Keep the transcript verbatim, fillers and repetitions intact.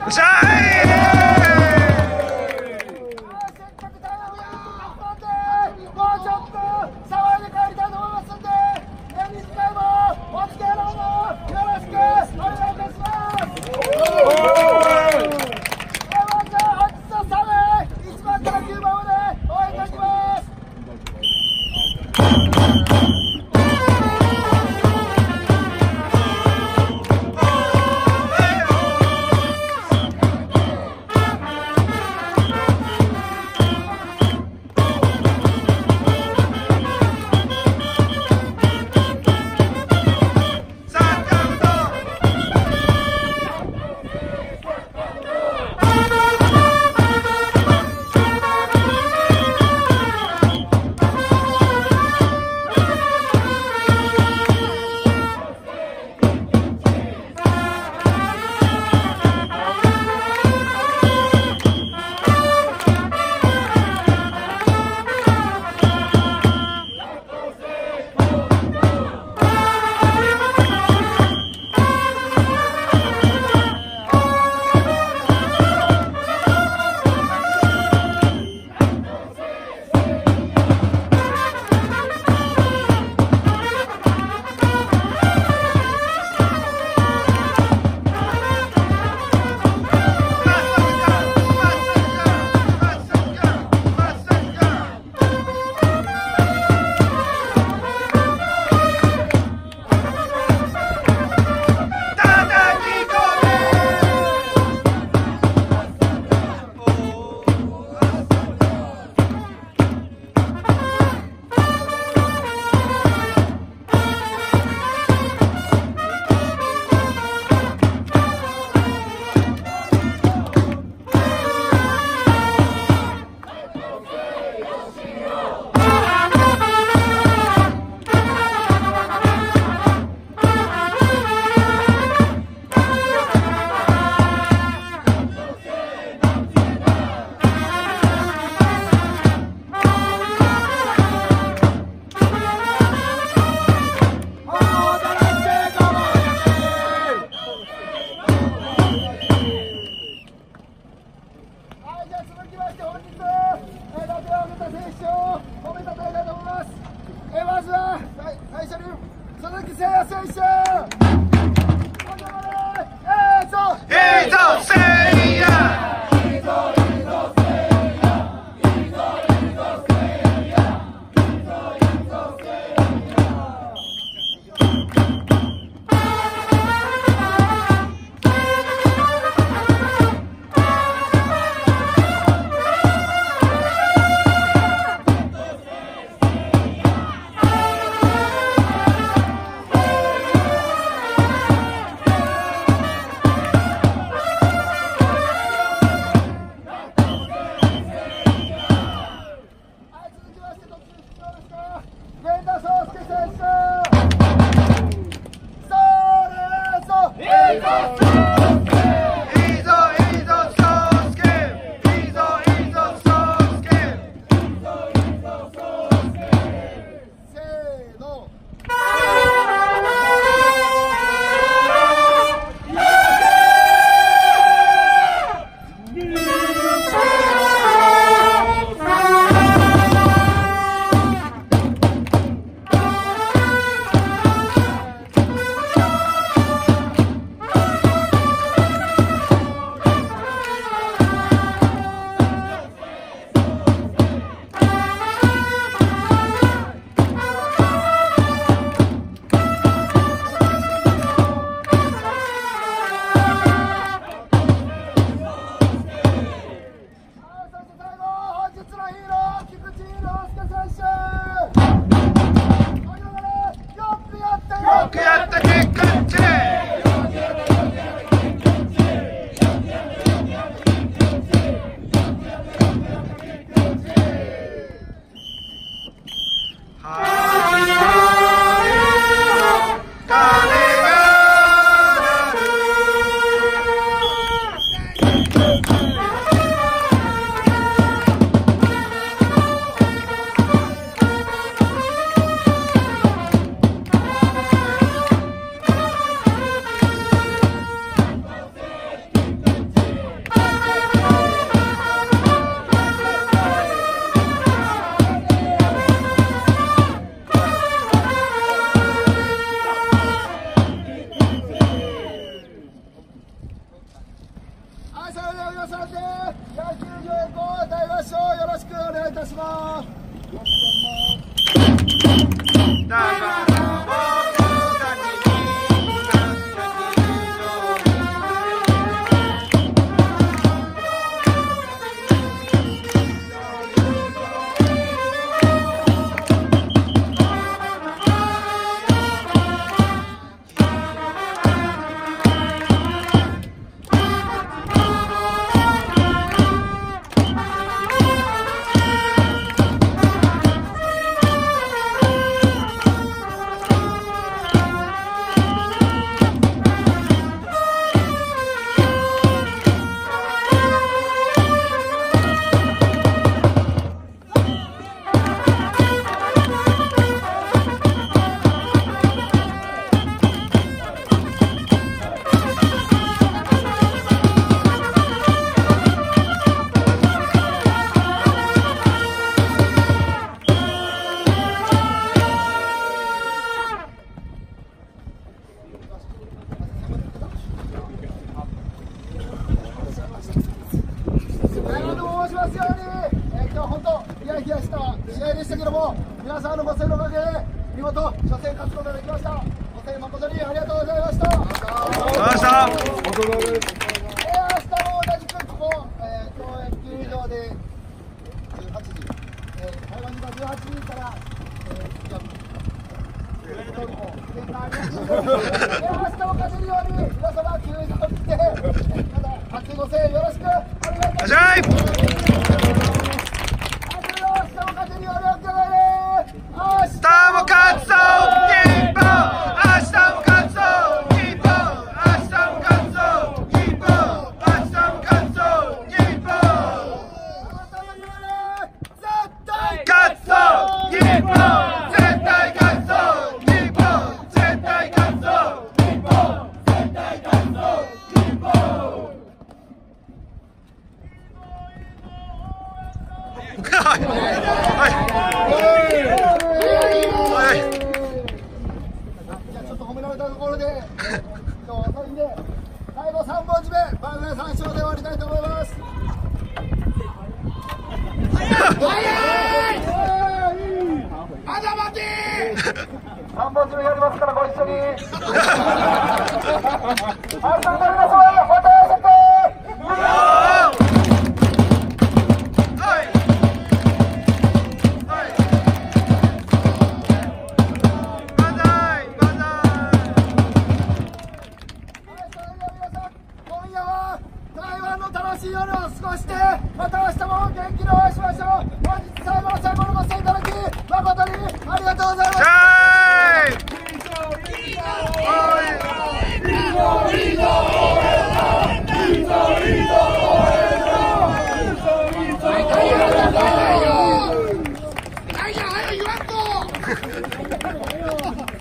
っしゃい。 皆さんで野球場へご案内ましょう。よろしくお願いいたします。よろしくお願いします。皆さんのご声援のおかげで見事初戦勝つことができました。ご声援誠にありがとうございました。ありがとうございました。明日も同じくここ、えー、共演球場でじゅうはちじ、えー、台湾にはじゅうはちじから、えー、明日も勝てるように皆様球場に来てまた熱いご声援よろしくお願いいたします。ちょっと褒められたところで、今日遅いんで最後さんぼん締め番組さん勝で終わりたいと思います。まだ待てさんぼん締めやりますからご一緒にはい、それでは皆様また会いましょう。楽しい夜を過ごしてまた明日も元気にお会いしましょう。本日最後の最後のご視聴いただき誠にありがとうございます。何や、早く言わんと